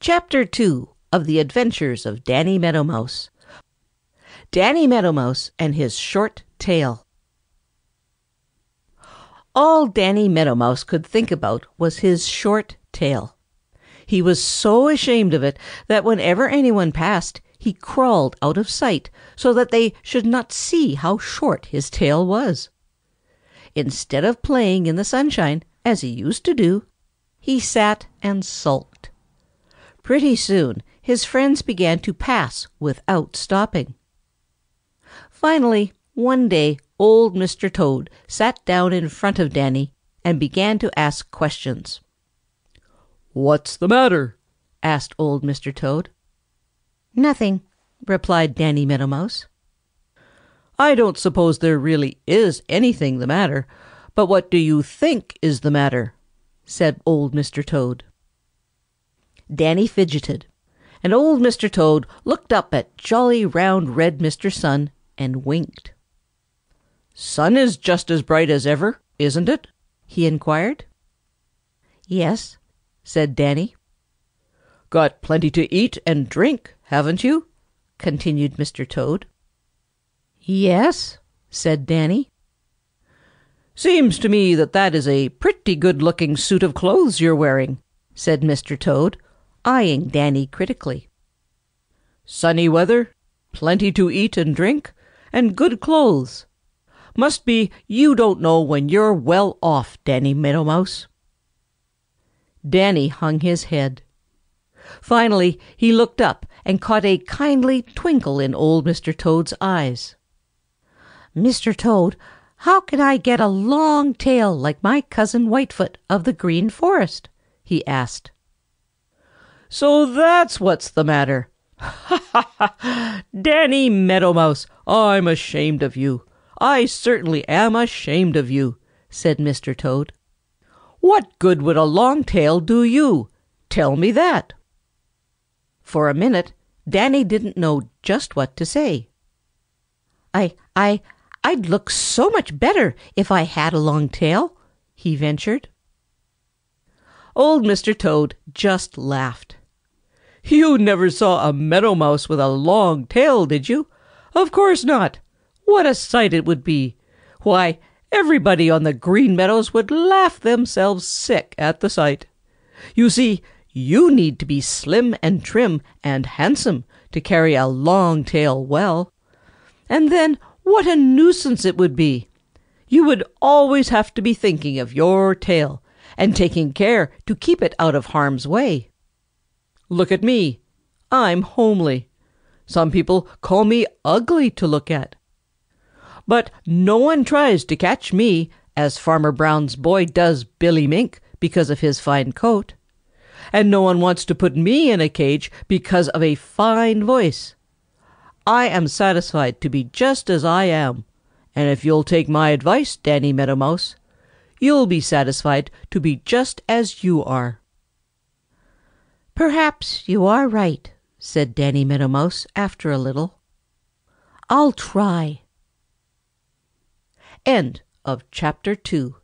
Chapter 2 of the Adventures of Danny Meadow Mouse. Danny Meadow Mouse and his short tail. All Danny Meadow Mouse could think about was his short tail. He was so ashamed of it that whenever anyone passed, he crawled out of sight so that they should not see how short his tail was. Instead of playing in the sunshine, as he used to do, he sat and sulked. Pretty soon his friends began to pass without stopping. Finally, one day old Mr. Toad sat down in front of Danny and began to ask questions. "What's the matter?" asked old Mr. Toad. "Nothing," replied Danny Meadow Mouse. "I don't suppose there really is anything the matter, but what do you think is the matter?" said old Mr. Toad. Danny fidgeted, and old Mr. Toad looked up at jolly round red Mr. Sun and winked. "Sun is just as bright as ever, isn't it?" he inquired. "Yes," said Danny. "Got plenty to eat and drink, haven't you?" continued Mr. Toad. "Yes," said Danny. "Seems to me that is a pretty good-looking suit of clothes you're wearing," said Mr. Toad, eyeing Danny critically. "Sunny weather, plenty to eat and drink, and good clothes. Must be you don't know when you're well off, Danny Meadow Mouse." Danny hung his head. Finally he looked up and caught a kindly twinkle in old Mr. Toad's eyes. "Mr. Toad, how can I get a long tail like my cousin Whitefoot of the Green Forest?" he asked. "So that's what's the matter! Ha ha ha! Danny Meadow Mouse, I'm ashamed of you. I certainly am ashamed of you," said Mr. Toad. "What good would a long tail do you? Tell me that." For a minute Danny didn't know just what to say. I'd look so much better if I had a long tail," he ventured. Old Mr. Toad just laughed. "You never saw a Meadow Mouse with a long tail, did you? Of course not. What a sight it would be! Why, everybody on the Green Meadows would laugh themselves sick at the sight. You see, you need to be slim and trim and handsome to carry a long tail well. And then what a nuisance it would be! You would always have to be thinking of your tail and taking care to keep it out of harm's way. Look at me. I'm homely. Some people call me ugly to look at. But no one tries to catch me as Farmer Brown's boy does Billy Mink because of his fine coat. And no one wants to put me in a cage because of a fine voice. I am satisfied to be just as I am, and if you'll take my advice, Danny Meadow Mouse, you'll be satisfied to be just as you are." "Perhaps you are right," said Danny Meadow Mouse after a little. "I'll try." End of Chapter 2.